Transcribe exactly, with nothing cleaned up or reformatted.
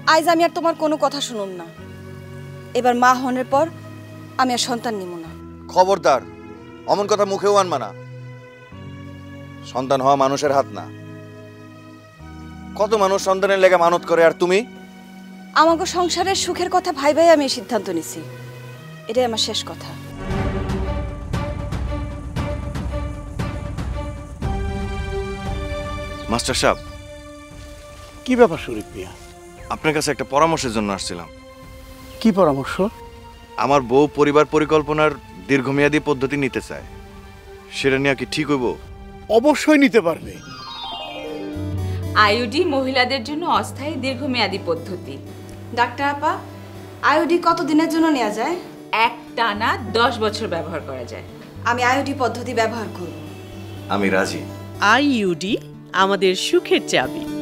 আজ আমি আর তোমার কোনো কথা শুনুম না। এবার মা হনের পর আমি আর সন্তান নিব না। খবরদার, অমন কথা মুখেও আনবা না। সন্তান হওয়া মানুষের হাত না। কত মানুষ সন্তানের লেগে মানত করে, আর তুমি? আমাকে সংসারের সুখের কথা ভাইবাই আমি এই সিদ্ধান্ত নিছি। এটাই আমার শেষ কথা। মাস্টার সাহেব, কি ব্যাপার শরীফ মিয়া? আপনার কাছে একটা পরামর্শের জন্য আসছিলাম। কি পরামর্শ? আমার বউ পরিবার পরিকল্পনার দীর্ঘমেয়াদী পদ্ধতি নিতে চায়, সেটা নিয়ে কি ঠিক হইব? অবশ্যই নিতে পারবে। আইইউডি মহিলাদের জন্য অস্থায়ী দীর্ঘমেয়াদী পদ্ধতি। ডাক্তার আপা, আইওডি কত দিনের জন্য নেওয়া যায়? এক টানা দশ বছর ব্যবহার করা যায়। আমি আইওডি পদ্ধতি ব্যবহার করব। আমি রাজি। আইইউডি আমাদের সুখের চাবি।